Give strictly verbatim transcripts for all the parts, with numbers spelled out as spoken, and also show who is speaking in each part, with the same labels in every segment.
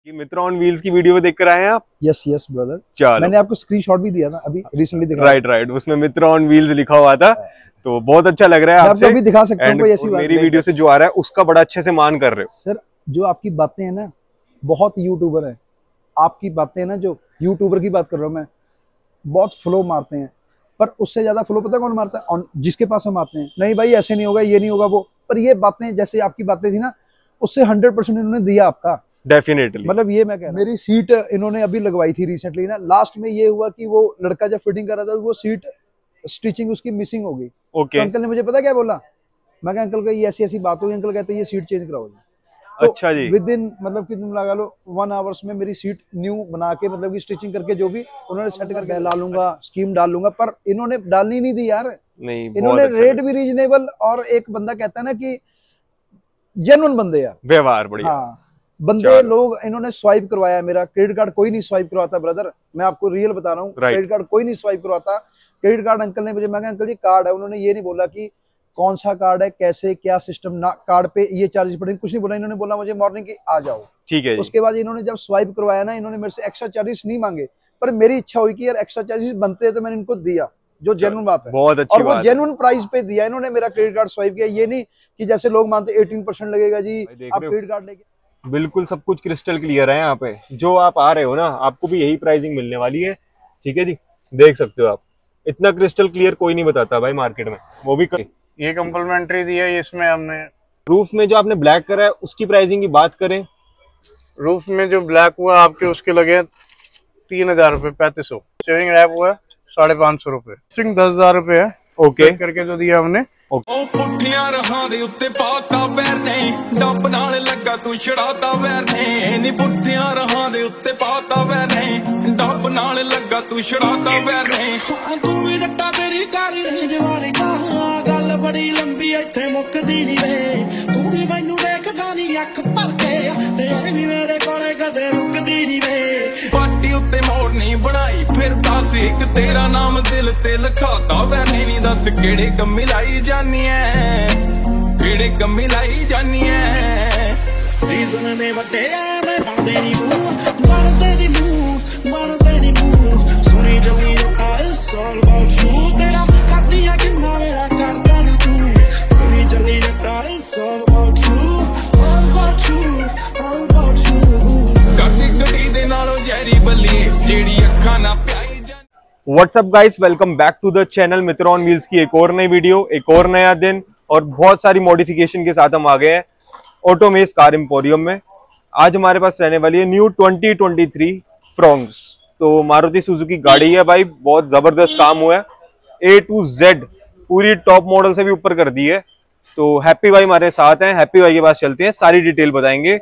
Speaker 1: कि Mitra on wheels की video देख कर आए हैं आप?
Speaker 2: यस यस ब्रदर,
Speaker 1: चलो
Speaker 2: मैंने आपको स्क्रीनशॉट भी दिया था अभी रिसेंटली दिखा।
Speaker 1: राइट राइट, उसमें मित्रा ऑन व्हील्स लिखा हुआ था, तो बहुत अच्छा लग रहा है आपसे।
Speaker 2: अभी दिखा सकता हूं, कोई ऐसी बात
Speaker 1: मेरी वीडियो से जो आ रहा है उसका बड़ा अच्छे से मान कर रहे हो
Speaker 2: सर। जो आपकी बातें हैं ना, बहुत यूट्यूबर है आपकी बातें ना, जो यूट्यूबर की बात कर रहा हूँ मैं, बहुत फ्लो मारते हैं, पर उससे ज्यादा फ्लो पता कौन मारता है? और जिसके पास हम आते हैं, नहीं भाई ऐसे नहीं होगा, ये नहीं होगा वो, पर ये बातें जैसे आपकी बातें थी ना, उससे हंड्रेड परसेंट इन्होंने दिया आपका।
Speaker 1: डेफिनेटली,
Speaker 2: मतलब ये मैं कह रहा हूं, मेरी सीट इन्होंने अभी लगवाई थी रिसेंटली ना, लास्ट में ये हुआ कि वो लड़का जब फिटिंग कर रहा था, वो सीट स्टिचिंग उसकी मिसिंग हो गई।
Speaker 1: ओके,
Speaker 2: तो अंकल ने मुझे पता क्या बोला, मैं कहा अंकल का ये ऐसी ऐसी बात होगी, अंकल कहते हैं ये सीट चेंज कराओ। तो
Speaker 1: अच्छा जी,
Speaker 2: विद इन मतलब कि तुम लगा लो वन आवर्स में मेरी सीट न्यू बना के, मतलब की स्टिचिंग करके जो भी उन्होंने सेट करके डालूंगा, स्कीम डाल लूंगा, पर इन्होंने डालनी नहीं दी यार।
Speaker 1: नहीं,
Speaker 2: इन्होंने
Speaker 1: अच्छा
Speaker 2: रेट भी रीजनेबल, और एक बंदा कहता है ना कि जेन्युइन बंदे यार,
Speaker 1: व्यवहार बढ़िया।
Speaker 2: हाँ बंदे लोग, इन्होंने स्वाइप करवाया मेरा क्रेडिट कार्ड, कोई नहीं स्वाइप करवाता ब्रदर, मैं आपको रियल बता रहा हूँ, क्रेडिट कार्ड कोई नहीं स्वाइप करवाता। क्रेडिट कार्ड अंकल ने मुझे, मैं अंकल जी कार्ड है, उन्होंने ये नहीं बोला कि कौन सा कार्ड है, कैसे क्या सिस्टम, ना कार्ड पे ये चार्जेस पड़ेंगे, कुछ नहीं बोला। इन्होंने बोला मुझे मॉर्निंग की आ जाओ, ठीक है। उसके बाद इन्होंने जब स्वाइप करवाया ना, इन्होंने मेरे से एक्स्ट्रा चार्जेस नहीं मांगे, पर मेरी इच्छा हुई कि यार एक्स्ट्रा चार्जेस बनते हैं तो मैंने इनको दिया, जो जेन्युइन बात है,
Speaker 1: बहुत अच्छी
Speaker 2: और वो जेन्युइन प्राइस पे दिया इन्होंने। मेरा क्रेडिट कार्ड स्वाइप किया, ये नहीं कि जैसे लोग मानते एटीन परसेंट लगेगा जी आप क्रेडिट कार्ड लेके।
Speaker 1: बिल्कुल सब कुछ क्रिस्टल क्लियर है यहाँ पे, जो आप आ रहे हो ना, आपको भी यही प्राइसिंग मिलने वाली है, ठीक है जी। देख सकते हो आप, इतना क्रिस्टल क्लियर कोई नहीं बताता भाई मार्केट में, वो भी कर...
Speaker 3: ये कम्प्लीमेंट्री दी है इसमें हमने।
Speaker 1: रूफ में जो आपने ब्लैक करा है उसकी प्राइसिंग की बात करें,
Speaker 3: रूफ में जो ब्लैक हुआ आपके उसके लगे तीन हजार रुपए, पैंतीस सौ। स्टीयरिंग रैप हुआ साढ़े पांच सौ रुपए, स्टिंग दस हजार रुपए है। ओके करके जो दिया हमने।
Speaker 4: बड़ी लंबी इत्थे मुकदी नहीं वे, तू भी मैनू देखदा नहीं अख भर के, ते भी मेरे कोले कदे रुकदी नहीं वे। पार्टी उत्ते मोड़ नहीं बनाई फिर दस एक तेरा नाम दिल ते लिखाता वे, नहीं दस केड़े कम्मी लाई जानी है, केड़े कम्मी लाई जानी है। रीजन ने वड्डे आ मैं पांदे नहीं मुंह, मारदे नहीं मुंह, मारदे नहीं मुंह, सुनी जमी I it's all about you, तेरा करदी है किन्ना मेरा करदा
Speaker 1: what's up guys, welcome back to the channel Mitra on wheels की एक और नई वीडियो, एक और नया दिन, और बहुत सारी मॉडिफिकेशन के साथ हम आ गए हैं ऑटोमेस कार एम्पोरियम में। आज हमारे पास रहने वाली है new twenty twenty three Fronx. तो मारुति सुजुकी गाड़ी है भाई, बहुत जबरदस्त काम हुआ है, ए टू जेड पूरी टॉप मॉडल से भी ऊपर कर दी है। तो हैप्पी भाई हमारे साथ हैं, हैप्पी भाई के पास चलते हैं, सारी डिटेल बताएंगे।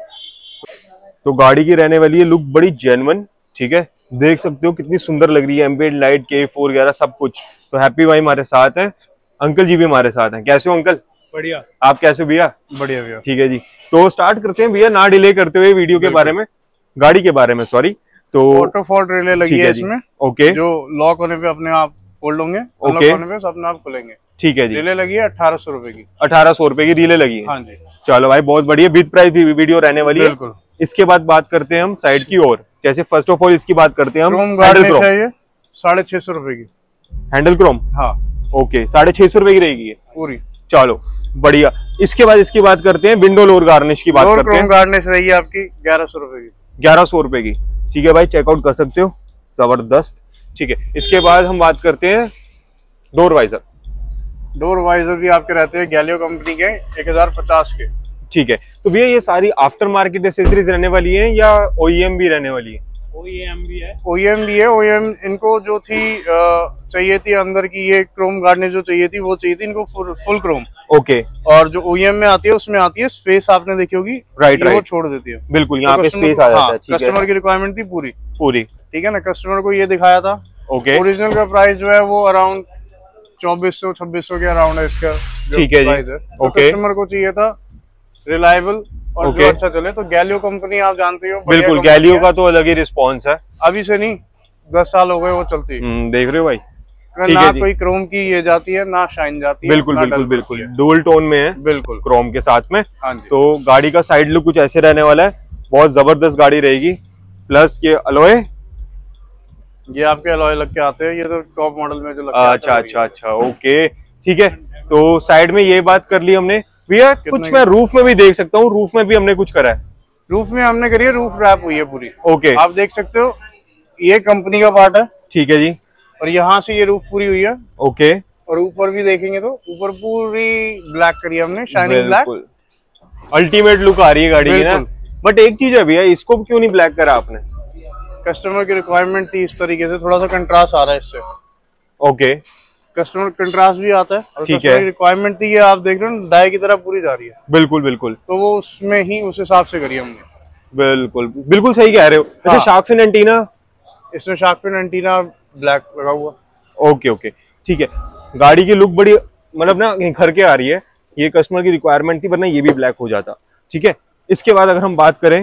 Speaker 1: तो गाड़ी की रहने वाली है लुक बड़ी जेन्युइन, ठीक है, देख सकते हो कितनी सुंदर लग रही है, एम्बिएंट लाइट, के फोर वगैरह सब कुछ। तो हैप्पी भाई हमारे साथ हैं, अंकल जी भी हमारे साथ हैं। कैसे हो अंकल?
Speaker 3: बढ़िया।
Speaker 1: आप कैसे हो भैया?
Speaker 3: बढ़िया भैया।
Speaker 1: ठीक है जी, तो स्टार्ट करते हैं भैया, ना डिले करते हुए वीडियो के बारे में, गाड़ी के बारे में, सॉरी। तो
Speaker 3: ऑटो फोल्ड रिले लगी है इसमें,
Speaker 1: ओके,
Speaker 3: जो लॉक होने पे अपने आप फोल्ड होंगे,
Speaker 1: ओके,
Speaker 3: होने पे अपने आप खुलेंगे,
Speaker 1: ठीक है जी।
Speaker 3: रिले लगी है अठारह सौ रुपए की,
Speaker 1: अठारह सौ रुपए की रिले लगी है।
Speaker 3: हाँ जी।
Speaker 1: चलो भाई बहुत बढ़िया, विद प्राइस वीडियो रहने वाली है।
Speaker 3: बिल्कुल।
Speaker 1: इसके बाद बात करते हैं हम साइड की ओर, जैसे फर्स्ट ऑफ ऑल इसकी बात करते हैं हम,
Speaker 3: हैंडल क्रोम चाहिए साढ़े छह सौ रुपए की,
Speaker 1: हैंडल क्रोम,
Speaker 3: हाँ
Speaker 1: ओके, साढ़े छह सौ रुपए की रहेगी
Speaker 3: पूरी।
Speaker 1: चलो बढ़िया। इसके बाद इसकी बात करते हैं विंडो लोअर गार्निश की बात करते हैं।
Speaker 3: गार्निश रही है आपकी ग्यारह सौ रुपए की,
Speaker 1: ग्यारह सौ रुपए की, ठीक है भाई, चेकआउट कर सकते हो, जबरदस्त, ठीक है। इसके बाद हम बात करते हैं डोर वाइजर।
Speaker 3: डोर वाइजर भी आपके रहते हैं गैलियो कंपनी के, एक हजार पचास के,
Speaker 1: ठीक है। तो भैया ये सारी आफ्टर मार्केट एसेसरीज रहने वाली है या ओईएम भी रहने वाली है?
Speaker 3: ओईएम भी है, ओईएम भी है। ओईएम इनको जो थी चाहिए थी अंदर की, ये क्रोम गार्निश जो चाहिए थी वो चाहिए थी इनको फुल, फुल क्रोम,
Speaker 1: ओके।
Speaker 3: और जो ओईएम में आती है उसमें आती है स्पेस, आपने देखी होगी,
Speaker 1: राइट राइट,
Speaker 3: वो छोड़ देती है,
Speaker 1: बिल्कुल यहाँ पे स्पेस आ जाता है, ठीक है।
Speaker 3: कस्टमर की रिक्वायरमेंट थी पूरी
Speaker 1: पूरी,
Speaker 3: ठीक है ना, कस्टमर को ये दिखाया था, ओके। ओरिजिनल का प्राइस जो है वो अराउंड चौबीस सौ छब्बीस सौ के अराउंड है इसका,
Speaker 1: ठीक है जी, ओके।
Speaker 3: कस्टमर को चाहिए था रिलायबल और okay. जो अच्छा चले, तो गैलियो कंपनी आप जानते हो,
Speaker 1: बिल्कुल, गैलियो का तो अलग ही रिस्पांस है,
Speaker 3: अभी से नहीं दस साल हो गए वो चलती है,
Speaker 1: देख रहे हो भाई,
Speaker 3: ना कोई क्रोम की ये जाती है ना शाइन जाती है,
Speaker 1: बिल्कुल बिल्कुल बिल्कुल, डुअल टोन में है,
Speaker 3: बिल्कुल क्रोम
Speaker 1: के साथ में।
Speaker 3: हाँ जी।
Speaker 1: तो गाड़ी का साइड लुक कुछ ऐसे रहने वाला है, बहुत जबरदस्त गाड़ी रहेगी। प्लस ये अलॉय,
Speaker 3: ये आपके अलॉय लग के आते हैं, ये तो टॉप मॉडल में जो लगते हैं।
Speaker 1: अच्छा अच्छा अच्छा, ओके ठीक है। तो साइड में ये बात कर ली हमने भैया। कुछ मैं रूफ में भी देख सकता हूँ, रूफ में भी हमने कुछ करा है।
Speaker 3: रूफ में हमने करी है, रूफ रैप हुई है पूरी।
Speaker 1: ओके,
Speaker 3: आप देख सकते हो, ये कंपनी का पार्ट है।
Speaker 1: ठीक है जी।
Speaker 3: और यहाँ से ये रूफ पूरी हुई है।
Speaker 1: ओके,
Speaker 3: और ऊपर भी देखेंगे तो ऊपर पूरी ब्लैक करी है हमने, शाइनिंग ब्लैक।
Speaker 1: अल्टीमेट लुक आ रही है गाड़ी की ना। बट एक चीज है भैया, इसको क्यों नहीं ब्लैक करा आपने?
Speaker 3: कस्टमर की रिक्वायरमेंट थी इस तरीके से, थोड़ा सा कंट्रास्ट आ रहा है इससे।
Speaker 1: ओके,
Speaker 3: कस्टमर कंट्रास्ट भी आता है और
Speaker 1: ठीक
Speaker 3: कस्टमर
Speaker 1: है।
Speaker 3: की रिक्वायरमेंट थी, ये आप देख रहे हो डाई की तरह पूरी जा रही है।
Speaker 1: बिल्कुल बिल्कुल,
Speaker 3: तो वो उसमें ही उस हिसाब से करी हमने।
Speaker 1: बिल्कुल बिल्कुल सही कह रहे हो। अच्छा,
Speaker 3: हाँ।
Speaker 1: शार्क फिन एंटीना,
Speaker 3: इसमें शार्क फिन एंटीना ब्लैक लगा हुआ।
Speaker 1: ओके ओके ठीक है। गाड़ी की लुक बड़ी मतलब ना निखर के आ रही है। ये कस्टमर की रिक्वायरमेंट थी, वरना ये भी ब्लैक हो जाता। ठीक है, इसके बाद अगर हम बात करें,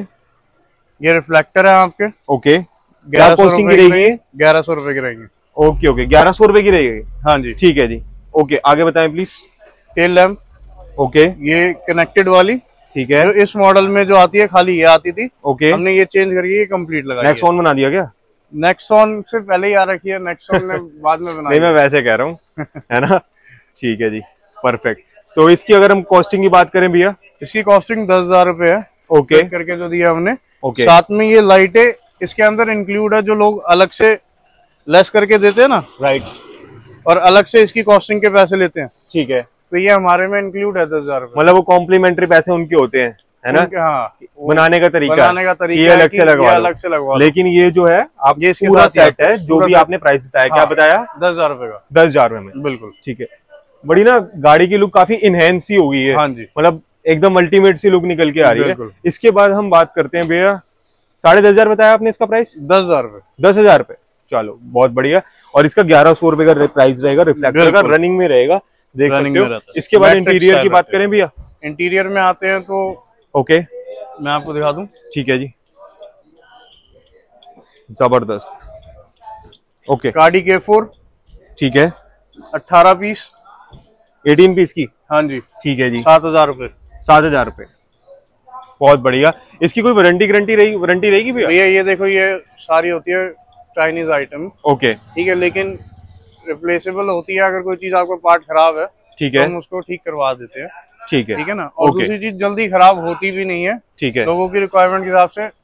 Speaker 3: ये रिफ्लेक्टर है आपके।
Speaker 1: ओके, क्या कॉस्टिंग की रहेगी?
Speaker 3: ग्यारह सौ रुपए की रहेगी।
Speaker 1: ओके ओके, ग्यारह सौ रुपए की रहेगी।
Speaker 3: हाँ जी,
Speaker 1: ठीक है जी। ओके, आगे बताएं प्लीज।
Speaker 3: टेल लैम्प,
Speaker 1: ओके,
Speaker 3: ये कनेक्टेड वाली,
Speaker 1: ठीक है।
Speaker 3: जो इस मॉडल में जो आती है, खाली ये आती थी।
Speaker 1: ओके,
Speaker 3: हमने ये चेंज करके ये कंप्लीट लगाई है।
Speaker 1: नेक्सॉन बना दिया क्या?
Speaker 3: नेक्सॉन से पहले ही आ रखी है, नेक्सॉन ने बाद में बनाई।
Speaker 1: नहीं, मैं वैसे कह रहा हूँ है ना। ठीक है जी, परफेक्ट। तो इसकी अगर हम कॉस्टिंग की बात करें भैया,
Speaker 3: इसकी कॉस्टिंग दस हजार रुपए है।
Speaker 1: ओके
Speaker 3: करके जो दिया हमने।
Speaker 1: ओके,
Speaker 3: साथ में ये लाइटें इसके अंदर इंक्लूड है, जो लोग अलग से लेस करके देते हैं ना,
Speaker 1: राइट,
Speaker 3: और अलग से इसकी कॉस्टिंग के पैसे लेते हैं,
Speaker 1: ठीक है।
Speaker 3: तो ये हमारे में इंक्लूड है दस हजार रुपए।
Speaker 1: मतलब वो कॉम्प्लीमेंट्री पैसे उनके होते हैं, है ना।
Speaker 3: हाँ,
Speaker 1: बनाने का तरीका,
Speaker 3: बनाने का तरीका
Speaker 1: ये अलग से लगवा लो।
Speaker 3: अलग से लगवा।
Speaker 1: लेकिन ये जो है आप
Speaker 3: ये इसके
Speaker 1: पूरा
Speaker 3: साथ ही
Speaker 1: सेट है, जो
Speaker 3: पूरा
Speaker 1: भी
Speaker 3: सेट।
Speaker 1: आपने प्राइस बताया, क्या
Speaker 3: हाँ,
Speaker 1: बताया?
Speaker 3: दस हजार रुपए का।
Speaker 1: दस हजार रुपए में,
Speaker 3: बिल्कुल
Speaker 1: ठीक है। बड़ी ना गाड़ी की लुक काफी इनहेंस सी हो गई है।
Speaker 3: हाँ जी,
Speaker 1: मतलब एकदम अल्टीमेट सी लुक निकल के आ रही है।
Speaker 3: बिल्कुल।
Speaker 1: इसके बाद हम बात करते हैं भैया, साढ़े दस हजार बताया आपने इसका प्राइस?
Speaker 3: दस हजार रुपए।
Speaker 1: दस हजार रुपए, चलो बहुत बढ़िया। और इसका ग्यारह सौ रुपए का प्राइस रहेगा, रिफ्लेक्टर का, रनिंग में रहेगा, देख सकते हो। इसके बाद इंटीरियर की बात करें भैया,
Speaker 3: इंटीरियर में आते हैं तो
Speaker 1: ओके,
Speaker 3: मैं आपको दिखा दूं।
Speaker 1: ठीक है जी, जबरदस्त। ओके,
Speaker 3: गाड़ी के फोर,
Speaker 1: ठीक है,
Speaker 3: अट्ठारह पीस,
Speaker 1: अठारह पीस की,
Speaker 3: हाँ जी,
Speaker 1: ठीक है जी,
Speaker 3: सात हजार रुपए।
Speaker 1: सात हजार रुपए, बहुत बढ़िया। इसकी कोई वारंटी गारंटी रहेगी? वारंटी रहेगी भैया?
Speaker 3: भैया ये देखो, ये सारी होती है चाइनीज आइटम,
Speaker 1: ओके,
Speaker 3: ठीक है, लेकिन रिप्लेसेबल होती है। अगर कोई चीज आपका पार्ट खराब है,
Speaker 1: ठीक
Speaker 3: तो
Speaker 1: है,
Speaker 3: हम उसको ठीक करवा देते हैं,
Speaker 1: ठीक है,
Speaker 3: ठीक है ना। और
Speaker 1: ओके,
Speaker 3: दूसरी चीज जल्दी खराब होती भी नहीं है,
Speaker 1: ठीक है,
Speaker 3: लोगों की रिक्वायरमेंट के हिसाब से।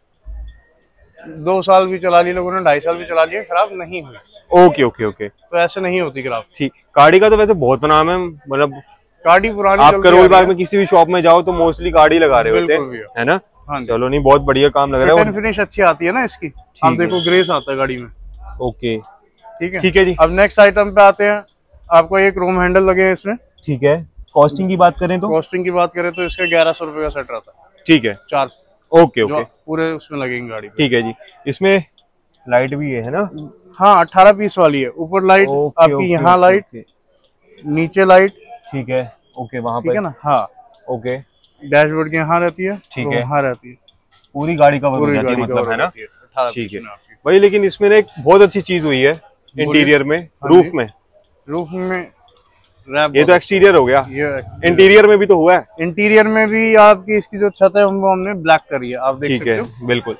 Speaker 3: दो साल भी चला लिया लोगों ने, ढाई साल भी चला लिया, खराब नहीं हुई।
Speaker 1: ओके ओके ओके,
Speaker 3: तो ऐसे नहीं होती खराब।
Speaker 1: ठीक। गाड़ी का तो वैसे बहुत नाम है, मतलब
Speaker 3: गाड़ी पुरानी,
Speaker 1: आप करोल बाग में किसी भी शॉप में जाओ तो मोस्टली गाड़ी लगा रहे होते हैं, है ना।
Speaker 3: हाँ,
Speaker 1: चलो नहीं, बहुत बढ़िया काम लग रहा है।
Speaker 3: फिनिश अच्छी आती है ना इसकी, आप देखो ग्रेस आता है गाड़ी में।
Speaker 1: ओके,
Speaker 3: ठीक है,
Speaker 1: ठीक है जी।
Speaker 3: अब नेक्स्ट आइटम पे आते हैं। आपको एक क्रोम हैंडल लगे हैं इसमें,
Speaker 1: ठीक है। कॉस्टिंग की बात करें तो,
Speaker 3: कॉस्टिंग की बात करें तो इसका ग्यारह सौ रुपए का सेट रहता है,
Speaker 1: ठीक है,
Speaker 3: चार।
Speaker 1: ओके ओके,
Speaker 3: पूरे उसमें लगेंगे गाड़ी पे।
Speaker 1: ठीक है जी। इसमें लाइट भी है ना?
Speaker 3: हाँ, अठारह पीस वाली है। ऊपर लाइट आपकी, यहाँ लाइट, नीचे लाइट,
Speaker 1: ठीक है, ओके, वहाँ
Speaker 3: ठीक
Speaker 1: पे
Speaker 3: है ना। हाँ,
Speaker 1: ओके,
Speaker 3: डैशबोर्ड की यहाँ रहती है,
Speaker 1: ठीक
Speaker 3: तो
Speaker 1: है,
Speaker 3: वहाँ रहती है,
Speaker 1: पूरी गाड़ी कवर हो
Speaker 3: पूरी
Speaker 1: जाती है,
Speaker 3: गाड़ी
Speaker 1: मतलब,
Speaker 3: कवर
Speaker 1: है ना।
Speaker 3: होती है, अठारह
Speaker 1: ठीक
Speaker 3: पीस
Speaker 1: है
Speaker 3: में आपकी।
Speaker 1: भाई। लेकिन इसमें ना एक बहुत अच्छी चीज हुई है इंटीरियर में, रूफ में।
Speaker 3: रूफ में रैप,
Speaker 1: ये तो एक्सटीरियर हो गया,
Speaker 3: ये
Speaker 1: इंटीरियर में भी तो हुआ है।
Speaker 3: इंटीरियर में भी आपकी इसकी जो छत है वो हमने ब्लैक करी है, आप देख
Speaker 1: ठीक
Speaker 3: सकते
Speaker 1: है,
Speaker 3: हो।
Speaker 1: बिल्कुल,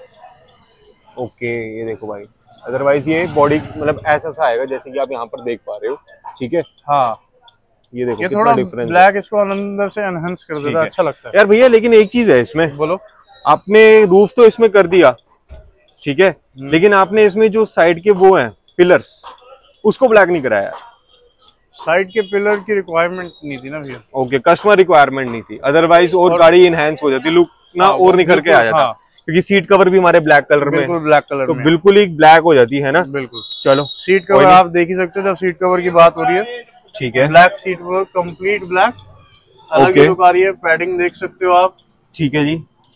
Speaker 1: ओके। ये देखो भाई, अदरवाइज ये बॉडी मतलब ऐसा सा आएगा जैसे कि आप यहाँ पर देख पा रहे हो, ठीक है।
Speaker 3: हाँ,
Speaker 1: ये देखो
Speaker 3: ये
Speaker 1: कितना
Speaker 3: थोड़ा
Speaker 1: डिफरेंस है।
Speaker 3: ब्लैक इसको अंदर से एनहांस कर देता है, अच्छा लगता है
Speaker 1: यार भैया, लेकिन एक चीज है इसमें,
Speaker 3: बोलो।
Speaker 1: आपने रूफ तो इसमें कर दिया, ठीक है, लेकिन आपने इसमें जो साइड के वो हैं पिलर्स, उसको ब्लैक नहीं कराया।
Speaker 3: साइड के पिलर की रिक्वायरमेंट नहीं थी ना भैया।
Speaker 1: ओके, कस्टमर रिक्वायरमेंट नहीं थी, अदरवाइज और, और गाड़ी इनहेंस हो जाती, लुक ना
Speaker 3: हाँ,
Speaker 1: और निखर के आ जाता।
Speaker 3: हाँ,
Speaker 1: क्योंकि सीट कवर भी हमारे ब्लैक कलर में,
Speaker 3: बिल्कुल ब्लैक कलर
Speaker 1: तो
Speaker 3: में,
Speaker 1: बिल्कुल ही ब्लैक हो जाती है ना।
Speaker 3: बिल्कुल।
Speaker 1: चलो,
Speaker 3: सीट कवर आप देख ही सकते हो, जब सीट कवर की बात हो रही है,
Speaker 1: ठीक है,
Speaker 3: black seat cover, complete black, अलग ही लुक आ रही है। पैडिंग देख सकते हो आप,
Speaker 1: ठीक है जी,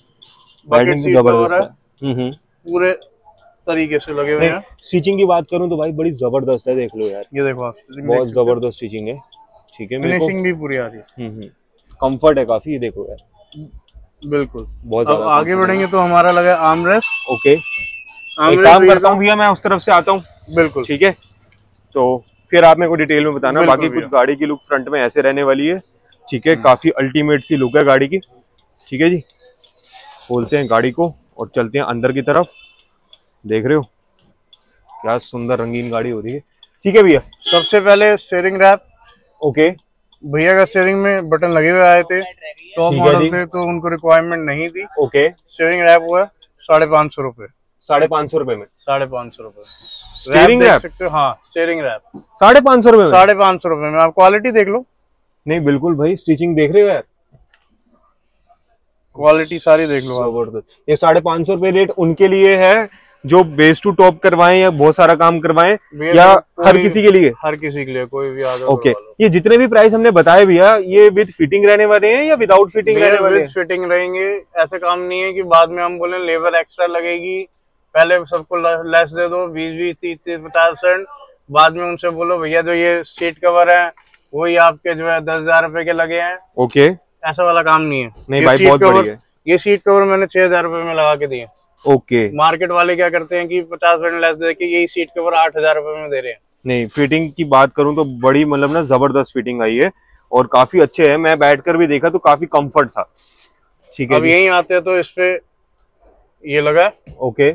Speaker 3: बकेट सीट कवर है,
Speaker 1: हम्म,
Speaker 3: पूरे तरीके से लगे हुए हैं।
Speaker 1: स्टिचिंग की बात करूं तो भाई बड़ी जबरदस्त है, देख लो यार,
Speaker 3: ये देखो आप,
Speaker 1: बहुत जबरदस्त स्टिचिंग है, ठीक है। मेरे को
Speaker 3: फिनिशिंग भी पूरी आ रही है,
Speaker 1: हम्म, कंफर्ट है काफी, ये देखो यार,
Speaker 3: बिल्कुल।
Speaker 1: बहुत
Speaker 3: अब
Speaker 1: ज्यादा।
Speaker 3: आगे बढ़ेंगे तो हमारा लगा आर्मरेस्ट।
Speaker 1: ओके, एक काम करता हूँ भैया, मैं उस तरफ से आता हूँ,
Speaker 3: बिल्कुल,
Speaker 1: ठीक है। तो फिर आप मेरे को डिटेल में बताना। बाकी कुछ गाड़ी की लुक फ्रंट में ऐसे रहने वाली है, ठीक है, काफी अल्टीमेट सी लुक है गाड़ी की, ठीक है जी। खोलते हैं गाड़ी को और चलते हैं अंदर की तरफ। देख रहे हो क्या सुंदर रंगीन गाड़ी हो रही है। ठीक है भैया,
Speaker 3: सबसे पहले स्टीयरिंग रैप।
Speaker 1: ओके,
Speaker 3: भैया का स्टीयरिंग में बटन लगे हुए आए थे, टॉप मॉडल थे तो उनको रिक्वायरमेंट नहीं थी।
Speaker 1: ओके,
Speaker 3: स्टीयरिंग रैप हुआ साढ़े पाँच सौ रुपए।
Speaker 1: साढ़े पाँच सौ रुपए में
Speaker 3: साढ़े पाँच सौ रुपए
Speaker 1: स्टीयरिंग रैप?
Speaker 3: सकते हो, हाँ स्टीयरिंग रैप
Speaker 1: साढ़े पाँच सौ रुपए में।
Speaker 3: साढ़े पाँच सौ रुपए में। आप क्वालिटी देख लो।
Speaker 1: नहीं बिल्कुल भाई, स्टिचिंग देख रहे हो यार,
Speaker 3: क्वालिटी सारी देख लो।
Speaker 1: जबरदस्त। ये साढ़े पाँच सौ रुपए रेट उनके लिए है जो बेस टू टॉप करवाएं या बहुत सारा काम करवाएं, या हर किसी के लिए?
Speaker 3: हर किसी के लिए, कोई भी आ जाए।
Speaker 1: ओके, ये जितने भी प्राइस हमने बताए भैया, ये विद फिटिंग रहने वाले हैं या विदाउट फिटिंग रहने वाले हैं?
Speaker 3: विद फिटिंग रहेंगे। ऐसे काम नहीं है कि बाद में हम बोले लेबर एक्स्ट्रा लगेगी, पहले सबको लेस दे दो बीस बीस तीस तीस पचास परसेंट, बाद में उनसे बोलो भैया जो ये सीट कवर है वही आपके जो है दस हजार रुपए के लगे हैं।
Speaker 1: ओके,
Speaker 3: ऐसा वाला काम नहीं है।
Speaker 1: नहीं भाई बहुत बढ़िया है।
Speaker 3: ये सीट कवर मैंने छह हजार रुपए में लगा के दिए।
Speaker 1: ओके,
Speaker 3: मार्केट वाले क्या करते हैं कि पचास परसेंट लेस दे के यही सीट कवर आठ हजार रुपए में दे रहे हैं।
Speaker 1: नहीं, फिटिंग की बात करूं तो बड़ी मतलब ना जबरदस्त फिटिंग आई है और काफी अच्छे है। मैं बैठकर भी देखा तो काफी कंफर्ट था। ठीक है,
Speaker 3: अब यही आते हैं तो इस पे ये लगा।
Speaker 1: ओके,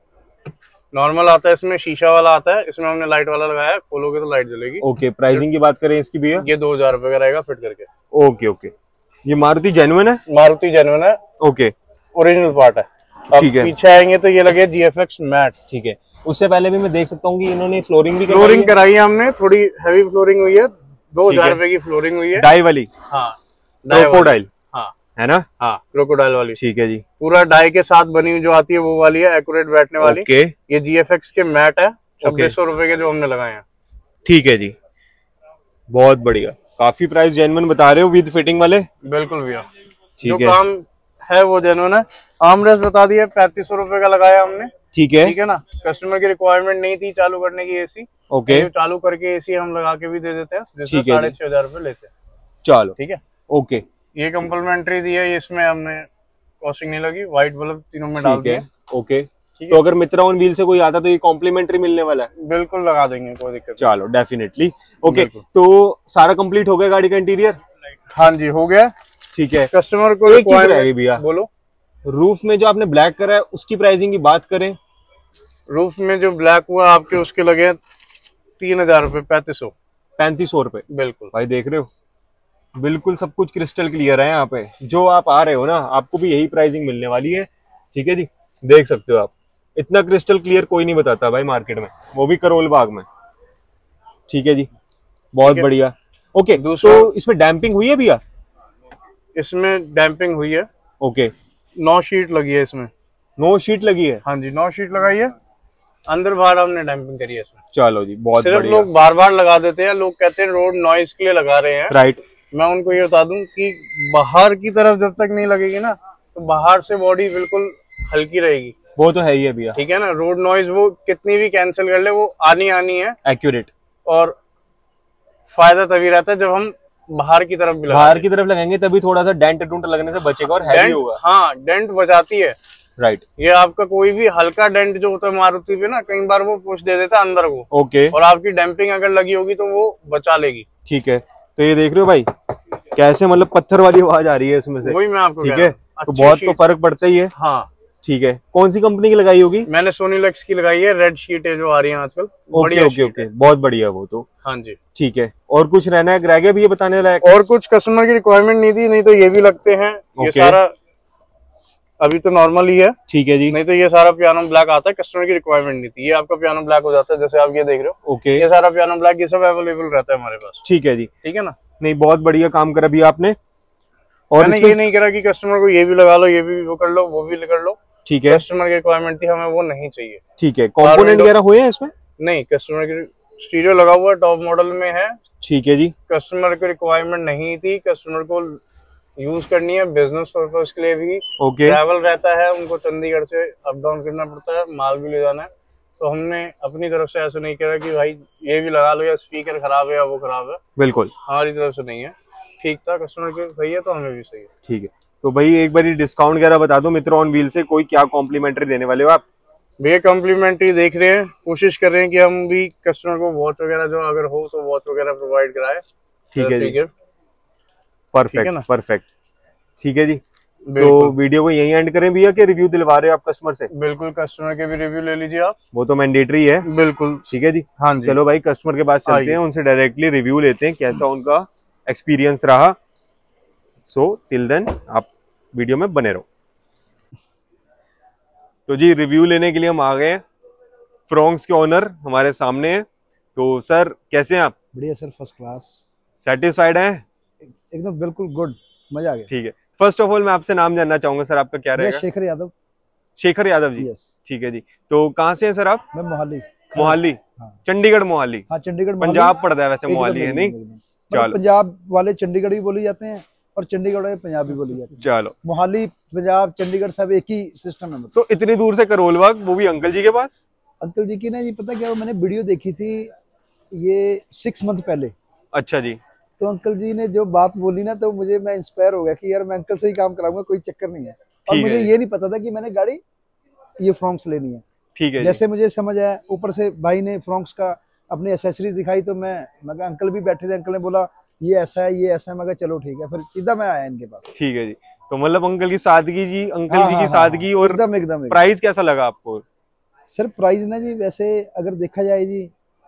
Speaker 3: नॉर्मल आता है, इसमें शीशा वाला आता है, इसमें हमने लाइट वाला लगाया है, खोलोगे तो लाइट जलेगी।
Speaker 1: ओके, प्राइसिंग की बात करें इसकी भैया?
Speaker 3: ये दो हजार रुपए का रहेगा फिट करके।
Speaker 1: ओके ओके, ये मारुति जेन्युइन है?
Speaker 3: मारुति जेन्युइन है।
Speaker 1: ओके,
Speaker 3: ओरिजिनल पार्ट है।
Speaker 1: ठीक है,
Speaker 3: पीछे आएंगे तो ये लगे जीएफएक्स मैट।
Speaker 1: ठीक है, उससे पहले भी मैं देख सकता हूँ कि इन्होंने फ्लोरिंग भी
Speaker 3: फ्लोरिंग कराई है हमने, थोड़ी हैवी फ्लोरिंग हुई है, दो हजार रुपए की फ्लोरिंग हुई है।
Speaker 1: डाई वाली?
Speaker 3: हाँ,
Speaker 1: क्रोकोडाइल,
Speaker 3: हाँ
Speaker 1: है ना?
Speaker 3: हाँ, क्रोकोडाइल वाली।
Speaker 1: ठीक है जी,
Speaker 3: पूरा डाई के साथ बनी हुई जो आती है वो वाली है, एक्यूरेट बैठने वाली।
Speaker 1: ओके,
Speaker 3: ये जीएफएक्स के मैट है, छब्बीस सौ रुपए के जो हमने लगाए हैं।
Speaker 1: ठीक है जी, बहुत बढ़िया। काफी प्राइस जेन्युइन बता रहे हो विद फिटिंग वाले?
Speaker 3: बिल्कुल भैया,
Speaker 1: ठीक
Speaker 3: जो
Speaker 1: है,
Speaker 3: काम है वो जेन्युइन है। आर्मरेस्ट बता दिया पैंतीस सौ रुपए का लगाया हमने।
Speaker 1: ठीक है,
Speaker 3: ठीक है ना, कस्टमर की रिक्वायरमेंट नहीं थी चालू करने की एसी।
Speaker 1: ओके,
Speaker 3: चालू करके एसी हम लगा के भी दे देते हैं, जिसमें
Speaker 1: ठीक है
Speaker 3: साढ़े छह हजार रुपए लेते हैं।
Speaker 1: चलो
Speaker 3: ठीक है,
Speaker 1: ओके,
Speaker 3: ये कम्प्लीमेंट्री दी है, इसमें हमने कॉस्टिंग नहीं लगी, व्हाइट बल्ब तीनों में डाल
Speaker 1: ठीक
Speaker 3: दिए।
Speaker 1: है, ओके। तो अगर मित्रा ऑन व्हील से कोई आता तो ये कॉम्प्लीमेंट्री मिलने वाला है?
Speaker 3: बिल्कुल लगा देंगे, कोई दिक्कत नहीं।
Speaker 1: चलो डेफिनेटली, ओके। तो सारा कंप्लीट हो गया गाड़ी का इंटीरियर?
Speaker 3: हाँ जी, हो गया।
Speaker 1: ठीक है,
Speaker 3: कस्टमर को
Speaker 1: एक चीज रहेगी भैया,
Speaker 3: बोलो।
Speaker 1: रूफ में जो आपने ब्लैक करा है उसकी प्राइसिंग की बात करें?
Speaker 3: रूफ में जो ब्लैक हुआ आपके उसके लगे तीन हजार रुपए, पैंतीस सौ
Speaker 1: पैंतीस सौ रुपए।
Speaker 3: बिल्कुल
Speaker 1: भाई देख रहे हो, बिल्कुल सब कुछ क्रिस्टल क्लियर है यहाँ पे। जो आप आ रहे हो ना, आपको भी यही प्राइसिंग मिलने वाली है। ठीक है जी, देख सकते हो आप, इतना क्रिस्टल क्लियर कोई नहीं बताता भाई मार्केट में, वो भी करोल बाग में। ठीक है जी, बहुत बढ़िया। ओके, तो इसमें डैम्पिंग हुई है भैया?
Speaker 3: इसमें डैम्पिंग हुई है।
Speaker 1: ओके,
Speaker 3: नौ शीट लगी है इसमें।
Speaker 1: नौ शीट लगी है?
Speaker 3: हाँ जी, नौ शीट लगाई है, अंदर बाहर हमने डैम्पिंग करी है इसमें।
Speaker 1: चलो जी, बहुत
Speaker 3: सिर्फ
Speaker 1: बढ़िया।
Speaker 3: लोग बार बार लगा देते हैं, लोग कहते हैं रोड नॉइज के लिए लगा रहे हैं।
Speaker 1: राइट,
Speaker 3: मैं उनको ये बता दूं कि बाहर की तरफ जब तक नहीं लगेगी ना, तो बाहर से बॉडी बिल्कुल हल्की रहेगी।
Speaker 1: वो तो है ही है भैया।
Speaker 3: ठीक है ना, रोड नॉइज वो कितनी भी कैंसिल कर ले, वो आनी आनी है,
Speaker 1: एक्यूरेट।
Speaker 3: और फायदा तभी रहता है जब हम बाहर की तरफ भी
Speaker 1: बाहर की तरफ लगाएंगे, तभी थोड़ा सा डेंट डूंट लगने से बचेगा और हैवी होगा।
Speaker 3: हाँ, डेंट बचाती है।
Speaker 1: राइट,
Speaker 3: ये आपका कोई भी हल्का डेंट जो होता है मारुति पे ना, कई बार वो पुश दे देता है अंदर को।
Speaker 1: ओके,
Speaker 3: और आपकी डैम्पिंग अगर लगी होगी तो वो बचा लेगी।
Speaker 1: ठीक है, तो ये देख रहे हो भाई कैसे मतलब पत्थर वाली आवाज आ रही है इसमें से।
Speaker 3: वही मैं आपको
Speaker 1: ठीक है, तो बहुत तो फर्क पड़ता ही है।
Speaker 3: हाँ,
Speaker 1: ठीक है, कौन सी कंपनी की लगाई होगी?
Speaker 3: मैंने सोनीलक्स की लगाई है, रेड शीट है जो आ रही है आजकल।
Speaker 1: ओके ओके ओके, बहुत बढ़िया वो तो।
Speaker 3: हाँ जी,
Speaker 1: ठीक है, और कुछ रहना है रह गया भी ये बताने लायक?
Speaker 3: और कुछ कस्टमर की रिक्वायरमेंट नहीं थी, नहीं तो ये भी लगते हैं। ये सारा अभी तो नॉर्मल ही है।
Speaker 1: ठीक है जी,
Speaker 3: नहीं तो ये सारा पियानो ब्लैक आता है, कस्टमर की रिक्वायरमेंट नहीं थी। ये आपका पियानो ब्लैक हो जाता है, जैसे आप ये देख रहे हो।
Speaker 1: ओके,
Speaker 3: ये सारा पियानो ब्लैक, ये सब अवेलेबल रहता है हमारे पास।
Speaker 1: ठीक है जी,
Speaker 3: ठीक है ना।
Speaker 1: नहीं, बहुत बढ़िया काम करा भी आपने। और
Speaker 3: मैंने ये नहीं करा कि कस्टमर को ये भी लगा लो, ये भी वो कर लो, वो भी कर लो।
Speaker 1: ठीक है,
Speaker 3: कस्टमर की रिक्वायरमेंट थी, हमें वो नहीं चाहिए।
Speaker 1: ठीक है, कंपोनेंट वगैरह हुए हैं इसमें?
Speaker 3: नहीं, कस्टमर की स्टीरियो लगा हुआ टॉप मॉडल में है।
Speaker 1: ठीक है जी,
Speaker 3: कस्टमर की रिक्वायरमेंट नहीं थी, कस्टमर को यूज करनी है बिजनेस पर्पज के लिए भी।
Speaker 1: ओके,
Speaker 3: ट्रैवल रहता है, उनको चंडीगढ़ से अप डाउन करना पड़ता है, माल भी ले जाना है, तो हमने अपनी तरफ से ऐसा नहीं करा कि भाई ये भी लगा लो या स्पीकर खराब है या वो खराब है।
Speaker 1: बिल्कुल
Speaker 3: हमारी तरफ से नहीं है, ठीक था, कस्टमर के सही है तो हमें भी सही है।
Speaker 1: ठीक है, तो भाई एक बार डिस्काउंट वगैरह बता दो मित्र ऑन व्हील से, कोई क्या कॉम्प्लीमेंट्री देने वाले हो आप?
Speaker 3: भैया कम्प्लीमेंट्री देख रहे हैं, कोशिश कर रहे हैं कि हम भी कस्टमर को वॉच वगैरह जो अगर हो तो वॉच वगैरह प्रोवाइड कराए।
Speaker 1: ठीक है जी, परफेक्ट परफेक्ट। ठीक है जी, तो वीडियो को यहीं एंड करें भैया कि रिव्यू दिलवा रहे हो आप कस्टमर से?
Speaker 3: बिल्कुल, कस्टमर के भी रिव्यू ले लीजिए आप,
Speaker 1: वो तो मैंडेटरी है।
Speaker 3: बिल्कुल,
Speaker 1: ठीक है जी।
Speaker 3: हाँ जी।
Speaker 1: चलो भाई कस्टमर के पास चलते हैं, उनसे डायरेक्टली रिव्यू लेते हैं कैसा उनका एक्सपीरियंस रहा। सो टिल देन आप वीडियो में बने रहो। तो जी रिव्यू लेने के लिए हम आ गए हैं, फ्रॉन्क्स के ओनर हमारे सामने हैं। तो सर कैसे हैं आप?
Speaker 2: बढ़िया सर, फर्स्ट क्लास।
Speaker 1: सेटिस्फाइड हैं?
Speaker 2: एकदम बिल्कुल गुड, मजा आ गया।
Speaker 1: ठीक है, फर्स्ट ऑफ ऑल मैं आपसे नाम जानना चाहूंगा सर, आपका क्या रहेगा?
Speaker 2: शेखर यादव।
Speaker 1: शेखर यादव जी।
Speaker 2: यस।
Speaker 1: ठीक है जी। तो कहाँ से हैं सर आप?
Speaker 2: मैं मोहाली।
Speaker 1: मोहाली।
Speaker 2: हाँ।
Speaker 1: चंडीगढ़ मोहाली।
Speaker 2: हाँ चंडीगढ़।
Speaker 1: पंजाब पड़ता है वैसे मोहाली, है नहीं?
Speaker 2: चलो, पंजाब वाले चंडीगढ़ भी बोली जाते हैं और चंडीगढ़ वाले पंजाब भी बोली जाती है।
Speaker 1: चलो,
Speaker 2: मोहाली पंजाब चंडीगढ़ सब एक ही सिस्टम है।
Speaker 1: तो इतनी दूर से करोल बाग, वो भी अंकल जी के पास?
Speaker 2: अंकल जी की ना जी, पता क्या, मैंने वीडियो देखी थी ये सिक्स मंथ पहले।
Speaker 1: अच्छा जी।
Speaker 2: तो अंकल जी ने जो बात बोली ना, तो मुझे मैं इंस्पायर हो गया कि यार मैं अंकल से ही काम कराऊंगा, कोई चक्कर नहीं है। और मुझे ये नहीं पता था कि मैंने गाड़ी ये फ्रॉन्क्स लेनी है।
Speaker 1: ठीक है।
Speaker 2: जैसे मुझे समझ आया, ऊपर से भाई ने फ्रॉन्क्स का अपनी एसेसरीज दिखाई, तो मैं मैं अंकल भी बैठे थे, अंकल ने बोला ये ऐसा है ये ऐसा है, मैं कहा चलो ठीक है, फिर सीधा मैं आया इनके पास।
Speaker 1: ठीक है जी। तो मतलब अंकल की सादगी जी, अंकल
Speaker 2: हाँ,
Speaker 1: जी की
Speaker 2: हाँ,
Speaker 1: सादगी और
Speaker 2: एकदम एकदम।
Speaker 1: प्राइस कैसा लगा आपको?
Speaker 2: सर प्राइस ना जी, वैसे अगर देखा जाए जी,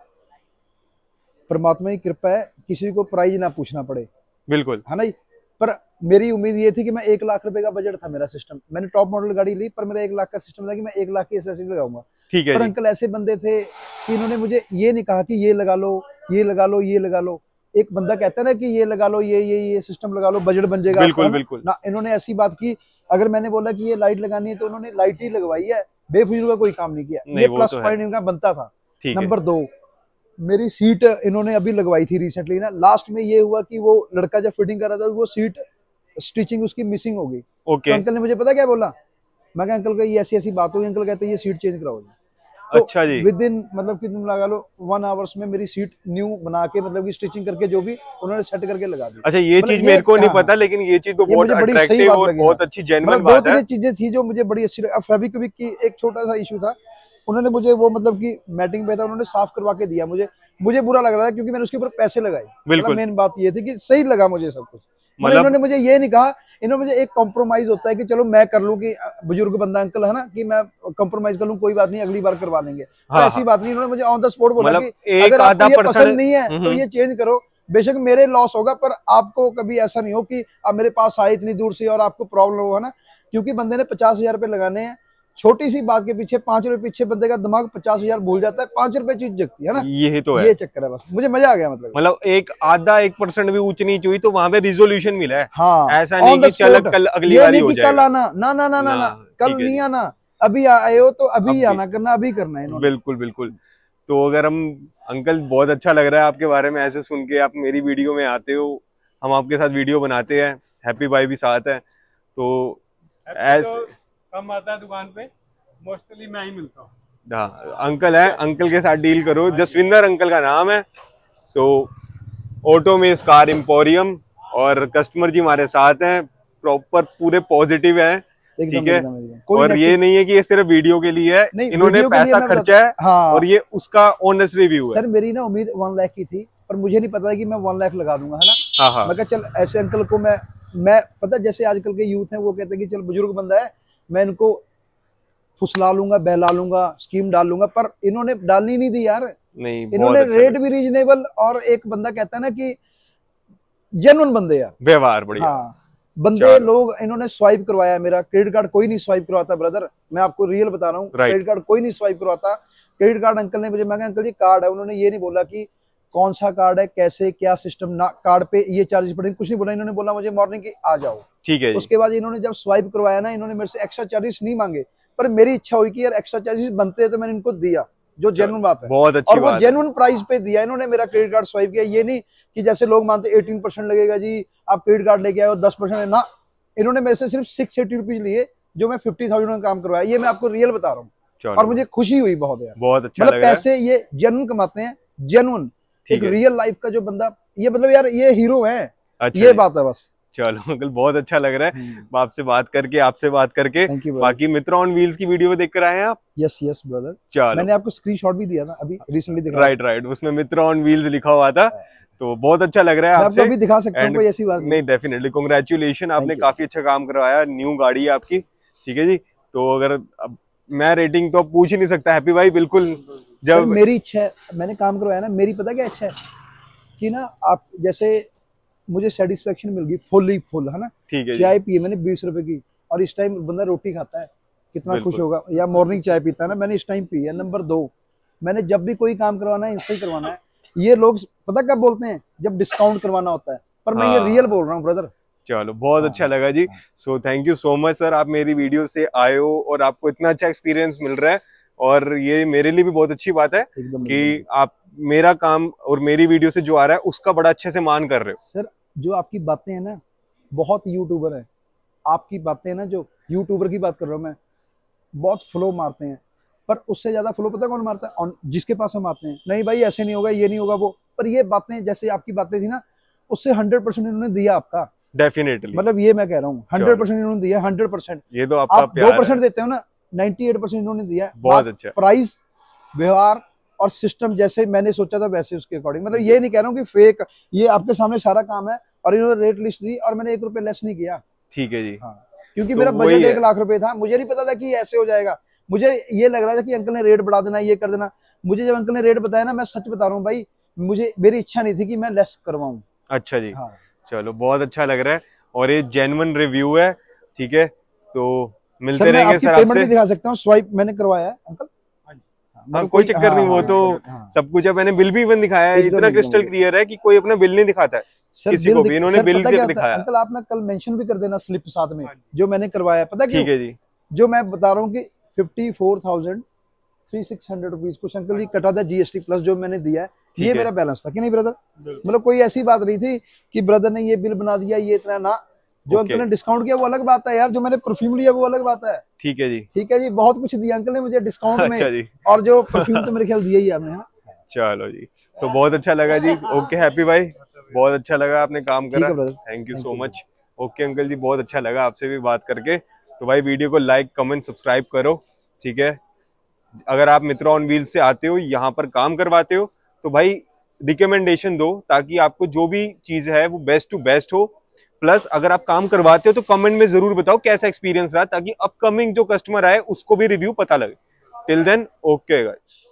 Speaker 2: परमात्मा की कृपा है, किसी को प्राइस ना पूछना पड़े।
Speaker 1: बिल्कुल,
Speaker 2: है ना जी। पर मेरी उम्मीद ये थी कि मैं एक लाख रुपए का बजट था मेरा सिस्टम, मैंने टॉप मॉडल गाड़ी ली, पर मेरा एक लाख का सिस्टम था कि मैं एक लाख की एसेसरी लगाऊंगा।
Speaker 1: ठीक है।
Speaker 2: पर अंकल ऐसे बंदे थे कि इन्होंने मुझे ये नहीं कहा कि ये लगा लो ये लगा लो ये लगा लो। एक बंदा कहता है ना कि ये लगा लो, ये ये ये सिस्टम लगा लो, बजट बन जाएगा।
Speaker 1: बिल्कुल बिल्कुल
Speaker 2: ना, इन्होंने ऐसी बात की, अगर मैंने बोला कि ये लाइट लगानी है तो उन्होंने लाइट ही लगवाई है, बेफिजूल का कोई काम नहीं किया। ये प्लस पॉइंट इनका बनता था। नंबर दो, मेरी सीट इन्होंने अभी लगवाई थी रिसेंटली ना, लास्ट में ये हुआ कि वो लड़का जब फिटिंग कर रहा था, वो सीट स्टिचिंग उसकी मिसिंग हो गई।
Speaker 1: ओके।
Speaker 2: तो अंकल ने मुझे पता क्या बोला, मैं कहा अंकल का ये ऐसी ऐसी बात होगी, अंकल कहते हैं ये सीट चेंज कराओ। तो
Speaker 1: अच्छा जी।
Speaker 2: विद इन मतलब कि तुम लगा लो वन आवर्स में मेरी सीट न्यू बना के, मतलब कि स्टिचिंग करके जो भी उन्होंने सेट करके लगा दी।
Speaker 1: अच्छा, ये चीज मेरे को नहीं पता, लेकिन ये चीज तो बहुत अट्रैक्टिव और बहुत अच्छी जेन्युइन बात है।
Speaker 2: दो तीन चीजें थी जो मुझे बड़ी अच्छी लगी। अब फेविक्विक की एक छोटा सा इशू था, उन्होंने मुझे वो मतलब कि मैटिंग पे था, उन्होंने साफ करवा के दिया। मुझे मुझे बुरा लग रहा था क्योंकि मैंने उसके ऊपर पैसे लगाए। बिल्कुल मेन बात ये थी कि सही लगा मुझे सब कुछ। मतलब इन्होंने मुझे ये नहीं कहा, इन्होंने मुझे एक कॉम्प्रोमाइज होता है कि चलो मैं कर लूं, कि बुजुर्ग बंदा अंकल है ना, कि मैं कॉम्प्रोमाइज कर लूं, कोई बात नहीं अगली बार करवा लेंगे। हाँ, तो ऐसी हाँ। बात नहीं, इन्होंने मुझे ऑन द स्पॉट बोला कि अगर आपको ये पसंद नहीं है तो ये चेंज करो। बेशक मेरे लॉस होगा, पर आपको कभी ऐसा नहीं हो कि आप मेरे पास आए इतनी दूर से और आपको प्रॉब्लम हो, है ना। क्योंकि बंदे ने पचास हजार रुपए लगाने हैं, छोटी सी बात के पीछे पांच रुपए पीछे बंदे का दिमाग पचास हजार भूल जाता है, पांच रुपए चीज जगती है ना। ये तो है, ये चक्कर है बस। मुझे मजा आ गया, मतलब मतलब
Speaker 1: एक आधा एक परसेंट भी ऊंच नीच हुई तो वहां पे रिजोल्यूशन मिला है।
Speaker 2: हाँ,
Speaker 1: ऐसा नहीं कि चल कल अगली बार हो जाएगा।
Speaker 2: कल आना ना ना ना ना ना कल नहीं आना, अभी आए हो तो अभी आना करना, अभी करना है।
Speaker 1: बिल्कुल बिल्कुल। तो अगर हम अंकल, बहुत अच्छा लग रहा है आपके बारे में ऐसे सुन के, आप मेरी वीडियो में आते हो, हम आपके साथ वीडियो बनाते हैं, हैप्पी भाई भी साथ है, तो ऐसे
Speaker 5: कम आता है दुकान पे, मोस्टली मैं ही मिलता हूँ।
Speaker 1: हाँ, अंकल है, अंकल के साथ डील करो। जसविंदर अंकल का नाम है। तो ऑटो में कार एम्पोरियम, और कस्टमर जी हमारे साथ हैं, प्रॉपर पूरे पॉजिटिव है। ठीक है, और ये नहीं है कि ये सिर्फ वीडियो के लिए है, इन्होंने पैसा खर्चा है। हाँ, और ये उसका ऑनेस्ट रिव्यू है।
Speaker 2: सर मेरी ना उम्मीद वन लाख की थी, पर मुझे नहीं पता कि मैं वन लाख लगा दूंगा, है ना। हाँ, मैं कहा चल ऐसे अंकल को मैं मैं पता, जैसे आजकल के यूथ हैं वो कहते हैं कि चल बुजुर्ग बंदा है, मैं इनको फुसला लूंगा, बहला लूंगा, स्कीम डाल लूंगा, पर इन्होंने डालनी नहीं दी यार। नहीं, इन्होंने अच्छा रेट भी रीजनेबल, और एक बंदा कहता है ना कि जेन्युइन बंदे यार, व्यवहार बढ़िया। हाँ, बंदे लोग इन्होंने स्वाइप करवाया मेरा क्रेडिट कार्ड, कोई नहीं स्वाइप करवाता ब्रदर, मैं आपको रियल बता रहा हूँ। क्रेडिट कार्ड कोई नहीं स्वाइप करवाता। क्रेडिट कार्ड अंकल ने मुझे, मैं अंकल जी कार्ड है, उन्होंने ये नहीं बोला कि कौन सा कार्ड है, कैसे क्या सिस्टम, ना कार्ड पे ये चार्जेस पड़ेंगे, कुछ नहीं बोला। इन्होंने बोला मुझे मॉर्निंग की आ जाओ, ठीक है। उसके बाद इन्होंने जब स्वाइप करवाया ना, इन्होंने मेरे से एक्स्ट्रा चार्जेस नहीं मांगे, पर मेरी इच्छा हुई कि यार एक्स्ट्रा चार्जेस बनते हैं तो मैंने इनको दिया, जो जेन्युइन बात है। बहुत अच्छी और वो जेन्युइन प्राइस पे दिया इन्होंने। मेरा क्रेडिट कार्ड स्वाइप किया, ये नहीं कि जैसे लोग मानते अठारह परसेंट लगेगा जी, आप क्रेडिट कार्ड लेके आए हो दस परसेंट ना। इन्होंने मेरे से सिर्फ सिक्स एटी रुपीज लिए, जो मैं फिफ्टी थाउजेंड का काम करवाया। ये मैं आपको रियल बता रहा हूँ, और मुझे खुशी हुई बहुत यार। बहुत अच्छा, मतलब पैसे ये जेन्युइन कमाते हैं, जेन्युइन एक रियल लाइफ का जो बंदा, ये मतलब यार ये हीरो है, ये बात है बस।
Speaker 1: चलो अंकल बहुत अच्छा लग रहा है आपसे बात करके, आपसे बात करके। बाकी मित्रा ऑन व्हील्स की वीडियो देख कर आए हैं आप?
Speaker 2: Yes yes brother.
Speaker 1: चलो
Speaker 2: मैंने आपको स्क्रीनशॉट भी दिया था अभी रिसेंटली दिखा।
Speaker 1: राइट राइट, उसमें मित्रा ऑन व्हील्स लिखा हुआ था, तो बहुत अच्छा लग रहा है।
Speaker 2: आपसे भी दिखा सकता हूं, कोई ऐसी बात
Speaker 1: नहीं। डेफिनेटली कांग्रेचुलेशन, आपने काफी अच्छा काम करवाया, न्यू गाड़ी है आपकी, ठीक है जी। तो अगर अब मैं रेटिंग तो पूछ ही नहीं सकता हैप्पी भाई, बिल्कुल। जब
Speaker 2: सर, मेरी इच्छा है, मैंने काम करवाया ना, मेरी पता क्या इच्छा है कि ना आप जैसे मुझे सेटिस्फेक्शन मिल गई फुल फुल, है ना।
Speaker 1: ठीक है।
Speaker 2: चाय पी मैंने बीस रुपए की, और इस टाइम बंदा रोटी खाता है, कितना खुश होगा। या मॉर्निंग चाय पीता है ना, मैंने इस टाइम पी है। नंबर दो, मैंने जब भी कोई काम करवाना है इनसे ही करवाना है। ये लोग पता कब बोलते हैं, जब डिस्काउंट करवाना होता है, पर मैं ये रियल बोल रहा हूँ ब्रदर।
Speaker 1: चलो बहुत अच्छा लगा जी। So thank you so much sir, आप मेरी वीडियो से आए हो और आपको इतना अच्छा एक्सपीरियंस मिल रहा है, और ये मेरे लिए भी बहुत अच्छी बात है कि आप मेरा काम और मेरी वीडियो से जो आ रहा है उसका बड़ा अच्छे से मान कर रहे हो।
Speaker 2: सर जो आपकी बातें हैं ना, बहुत यूट्यूबर है आपकी बातें ना, जो यूट्यूबर की बात कर रहा हूँ मैं, बहुत फ्लो मारते हैं, पर उससे ज्यादा फ्लो पता कौन मारता है? और जिसके पास हम आते हैं, नहीं भाई ऐसे नहीं होगा, ये नहीं होगा वो, पर ये बातें जैसे आपकी बातें थी ना, उससे हंड्रेड परसेंट इन्होंने दिया आपका।
Speaker 1: डेफिनेटली,
Speaker 2: मतलब ये मैं कह रहा हूँ हंड्रेड परसेंट इन्होंने दिया, हंड्रेड परसेंट।
Speaker 1: ये तो आपका
Speaker 2: आप दो परसेंट देते हो ना, नाइन्टी एट परसेंट इन्होंने दिया है।
Speaker 1: बहुत अच्छा।
Speaker 2: प्राइस, व्यवहार और सिस्टम जैसे मैंने सोचा था वैसे उसके अकॉर्डिंग, मतलब ये नहीं कह रहा हूँ कि फेक, ये आपके सामने सारा काम है, और इन्होंने रेट लिस्ट दी और मैंने एक रुपए लेस नहीं किया।
Speaker 1: ठीक है जी।
Speaker 2: हाँ, क्योंकि
Speaker 1: तो
Speaker 2: मेरा बजट एक लाख रुपए था, मुझे नहीं पता था कि ऐसे हो जाएगा। मुझे ये लग रहा था कि अंकल ने रेट बढ़ा देना, ये कर देना। मुझे जब अंकल ने रेट बताया ना, मैं सच बता रहा हूँ भाई, मुझे मेरी इच्छा नहीं थी कि मैं लेस करवाऊं।
Speaker 1: अच्छा जी।
Speaker 2: हाँ।
Speaker 1: चलो बहुत अच्छा लग रहा है, और ये जेन्युइन रिव्यू है, ठीक है। तो मिलते
Speaker 2: सर,
Speaker 1: रहेंगे सर,
Speaker 2: पेमेंट भी दिखा सकता हूँ, स्वाइप मैंने करवाया है अंकल।
Speaker 1: हाँ, कोई चक्कर हाँ, नहीं, वो तो हाँ, सब कुछ है। मैंने बिल भी इवन दिखाया है, इतना क्रिस्टल क्लियर है कि कोई अपना बिल नहीं दिखाता है
Speaker 2: सर,
Speaker 1: किसी को भी, इन्होंने बिल भी दिखाया।
Speaker 2: अंकल आप ना कल मेंशन भी कर देना स्लिप साथ में, जो मैंने करवाया, पता क्यों?
Speaker 1: ठीक है जी।
Speaker 2: जो मैं बता रहा हूँ कि fifty four thousand three six hundred rupees कुछ अंकल जी कटा था जीएसटी प्लस, जो मैंने दिया है, ये मेरा बैलेंस था कि नहीं ब्रदर? मतलब कोई ऐसी बात नहीं थी कि ब्रदर ने ये बिल बना दिया, ये इतना ना। जो अंकल ने डिस्काउंट किया वो अलग बात है यार, जो मैंने परफ्यूम लिया वो अलग बात है।
Speaker 1: ठीक है जी।
Speaker 2: ठीक है जी, बहुत कुछ दिया अंकल ने मुझे डिस्काउंट में।
Speaker 1: अच्छा जी।
Speaker 2: और जो परफ्यूम तो मेरे ख्याल दिया ही आपने।
Speaker 1: चलो जी, तो बहुत अच्छा लगा जी। ओके हैप्पी भाई, बहुत अच्छा लगा, आपने काम करा, thank you so much. Okay uncle ji, बहुत अच्छा लगा आपसे भी बात करके। तो भाई वीडियो को लाइक कमेंट सब्सक्राइब करो, ठीक है। अगर आप मित्रा ऑन व्हील से आते हो, यहाँ पर काम करवाते हो, तो भाई रिकमेंडेशन दो, ताकि आपको जो भी चीज है वो बेस्ट टू बेस्ट हो। प्लस अगर आप काम करवाते हो तो कमेंट में जरूर बताओ कैसा एक्सपीरियंस रहा, ताकि अपकमिंग जो कस्टमर आए उसको भी रिव्यू पता लगे। Till then okay guys.